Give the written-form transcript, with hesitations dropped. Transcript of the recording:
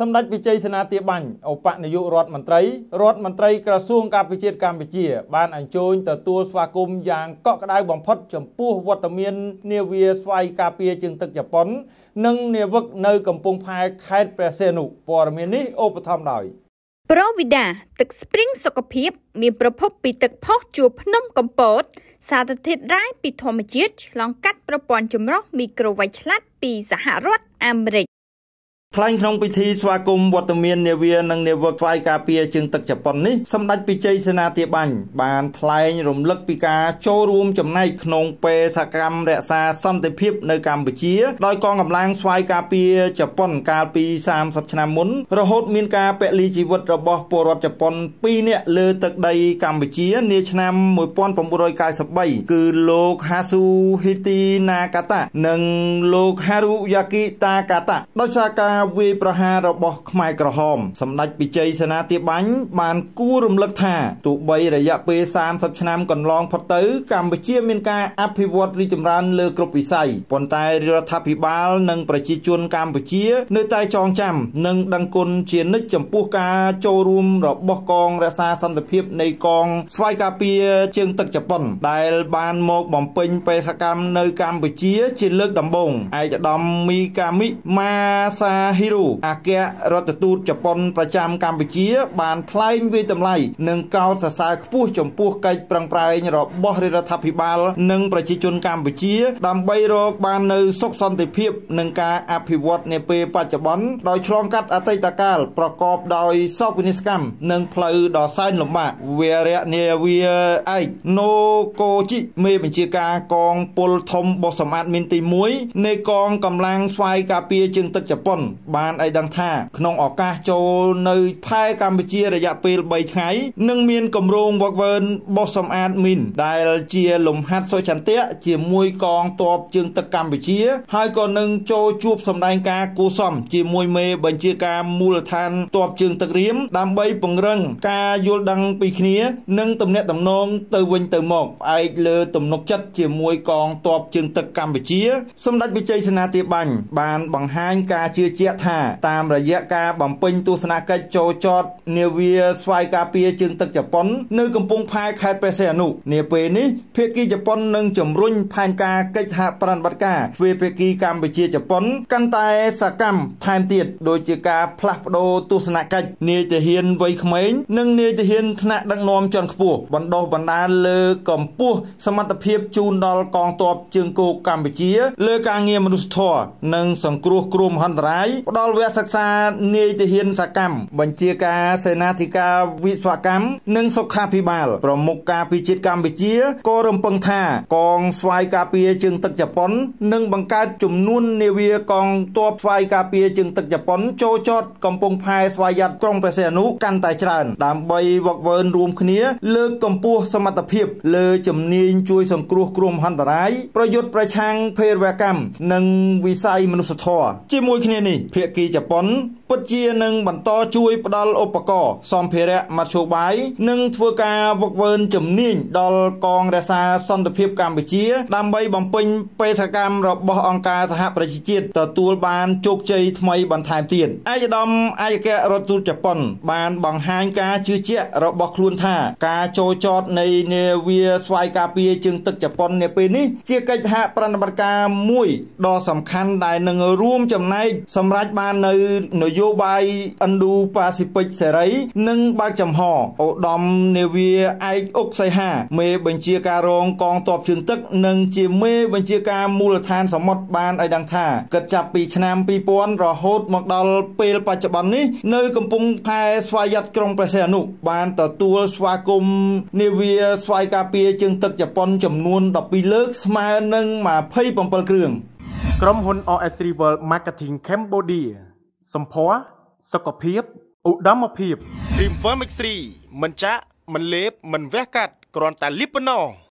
សម្ដេចវិជ័យសេនាធិបាញ់ឧបនាយករដ្ឋមន្ត្រីក្រសួងការពារជាតិកម្ពុជាបានអញ្ជើញទទួលស្វាគមន៍យ៉ាងកក់ក្ដៅបំផុតចំពោះវត្តមាននាវាស្វ័យការពារជើងទឹកជប៉ុននិងនាវិកនៅកំពង់ផែខេត្តព្រះសីហនុព័ត៌មាននេះឧបត្ថម្ភដោយប្រូវីដាទឹកស្ព្រីងសុខភាពមានប្រភពពីទឹកផុសជួរភ្នំកំពតសារធាតុរ៉ែពីធម្មជាតិឆ្លងកាត់ប្រព័ន្ធចម្រោះមីក្រូវ៉ាច់ឆ្លាតពីសហរដ្ឋអាមេរិកថ្លែងក្នុងពិធីស្វាគមន៍វត្តមាននាវានិងនាវិកស្វ័យការពារជើងទឹកជប៉ុននេះសម្ដេចវិជ័យសេនាធិបាញ់បានថ្លែងរំលឹកពីការចូលរួមចំណែកក្នុងបេសកកម្មរក្សាសន្តិភាពនៅកម្ពុជាដោយកងកម្លាំងស្វ័យការពារជប៉ុនកាលពី30ឆ្នាំមុនរហូតមានការពលីជីវិតរបស់ពលរដ្ឋជប៉ុន2នាក់លើទឹកដីកម្ពុជានាឆ្នាំ1993គឺលោក Hazuhiti Nakata និងលោក Haruyaki Takata ដោយសារការវាយប្រហាររបស់ខ្មែរក្រហមសម្ដេចវិជ័យសេនាធិបាញ់បានគួររំលឹកថាទោះបីរយៈពេល30ឆ្នាំកន្លងផុតទៅកម្ពុជាមានការអភិវឌ្ឍរីកចម្រើនលើគ្រប់វិស័យប៉ុន្តែរដ្ឋាភិបាលនិងប្រជាជនកម្ពុជានៅតែចងចាំនិងដឹងគុណជានិច្ចចំពោះការចូលរួមរបស់កងរក្សាសន្តិភាពនៃកងស្វ័យការពារជើងទឹកជប៉ុនដែលបានមកបំពេញបេសកកម្មនៅកម្ពុជាជាលើកដំបូងឯកឧត្តមមីកាមិម៉ាសាហ៊ីរ៉ូអគ្គរដ្ឋទូតជប៉ុនប្រចាំកម្ពុជាបានថ្លែងវាយតម្លៃនិងកោតសរសើរខ្ពស់ចំពោះកិច្ចប្រឹងប្រែងរបស់រដ្ឋាភិបាលនិងប្រជាជនកម្ពុជាដើម្បីរកបាននូវសុខសន្តិភាពនិងការអភិវឌ្ឍនាពេលបច្ចុប្បន្នដោយឆ្លងកាត់អតីតកាលប្រកបដោយសោកនាដកម្មនិងផ្លូវដ៏សែនលំបាកវីរៈនាវាឯកណូកូជីមេបញ្ជាការកងពលធំបោះសម្អាតមានទី1នៃកងកម្លាំងស្វ័យការពារជើងទឹកជប៉ុនបានឲ្យដឹងថាក្នុងឱកាសចូលនៅផែកម្ពុជារយៈពេល3ថ្ងៃនឹងមានគម្រោងវឹកវើបោះសម្អាតមីនដែលជាលំហាត់សុចន្ទៈជាមួយកងទ័ពជើងទឹកកម្ពុជាហើយក៏នឹងចូលជួបសម្ដែងការគូសំជាមួយមេបញ្ជាការមូលដ្ឋានទ័ពជើងទឹករៀមដើម្បីពង្រឹងការយល់ដឹងពីគ្នានិងទំនាក់ទំនងទៅវិញទៅមកផ្អែកលើទំនុកចិត្តជាមួយកងទ័ពជើងទឹកកម្ពុជាសម្ដេចវិជ័យសេនាធិបាញ់បានបង្ហាញការជឿជាក់ថាតាមរយៈការបំពេញទស្សនកិច្ចចូលចតនាវាស្វ័យការពារជើងទឹកជប៉ុននៅកំពង់ផែខេត្តព្រះសីហនុនាពេលនេះភាគីជប៉ុននឹងជំរុញផែនការកិច្ចសហប្រតិបត្តិការទ្វេភាគីកម្ពុជាជប៉ុនកាន់តែសកម្មថែមទៀតដោយជាការផ្លាស់ប្ដូរទស្សនកិច្ចនាយទាហានវ័យក្មេងនិងនាយទាហានថ្នាក់ដឹកនាំជាន់ខ្ពស់បណ្ដុះបណ្ដាលលើកម្ពស់សមត្ថភាពជូនដល់កងទ័ពជើងគោកកម្ពុជាលើការងារមនុស្សធម៌និងសង្គ្រោះគ្រោះមហន្តរាយផ្ដល់វគ្គសិក្សានាយទាហានសកម្មបញ្ជាការសេនាធិការវិស្វកម្មនិងសុខាភិបាលប្រមុខការពារជាតិកម្ពុជាក៏រំពឹងថាកងស្វ័យការពារជើងទឹកជប៉ុននឹងបង្កើតចំនួននាវាកងទ័ពស្វ័យការពារជើងទឹកជប៉ុនចូលចតកំពង់ផែស្វយ័តក្រុងព្រះសីហនុកាន់តែច្រើនដើម្បីវឹកវើរួមគ្នាលើកកម្ពស់សមត្ថភាពលើជំនាញជួយសង្គ្រោះគ្រោះមហន្តរាយប្រយុទ្ធប្រឆាំងភេរវកម្មនិងវិស័យមនុស្សធម៌ជាមួយគ្នានេះភាគីជប៉ុនពិតជានឹងបន្តជួយផ្ដល់ឧបករណ៍សម្ភារៈមធ្យោបាយនិងធ្វើការវឹកវើជំនាញដល់កងរក្សាសន្តិភាពកម្ពុជាដើម្បីបំពេញបេសកកម្មរបស់អង្គការសហប្រជាជាតិទទួលបានជោគជ័យថ្មីបន្ថែមទៀតឯកឧត្តមឯកអគ្គរដ្ឋទូតជប៉ុនបានបង្ហាញការជឿជាក់របស់ខ្លួនថាការចូលចតនៃនាវាស្វ័យការពារជើងទឹកជប៉ុននាពេលនេះជាកិច្ចសហប្រតិបត្តិការមួយដ៏សំខាន់ដែលនឹងរួមចំណែកសម្រេចបាននៅនយោបាយ Indo-Pacific សេរីនិងបើកចំហឧត្តមនាវាឯកអុកសីហាមេបញ្ជាការរងកងទ័ពជើងទឹកនិងជាមេបញ្ជាការមូលដ្ឋានសមុទ្របានឲ្យដឹងថាគិតចាប់ពីឆ្នាំ2000រហូតមកដល់ពេលបច្ចុប្បន្ននេះនៅកំពង់ផែស្វយ័តក្រុងព្រះសីហនុបានទទួលស្វាគមន៍នាវាស្វ័យការពារជើងទឹកជប៉ុនចំនួន12លើកស្មើនឹង27គ្រឿងក្រុមហ៊ុន RS Rival Marketing Cambodia សម្ផស្សសុខភាពឧត្តមភាព Cream Firm X3 មិនចាក់មិនលេបមិនវះកាត់គ្រាន់តែលាបប៉ុណ្ណោះ